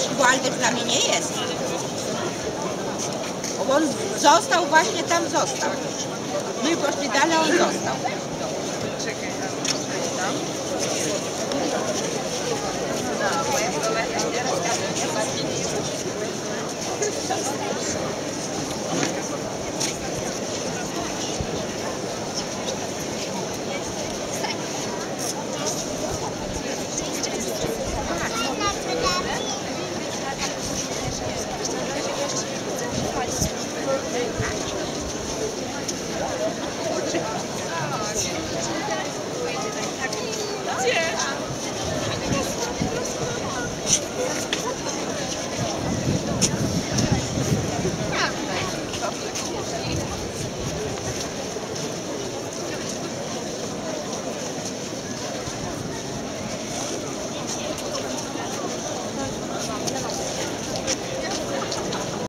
Waldek z nami nie jest. Bo on został, właśnie tam został. My poszli dalej, a on został.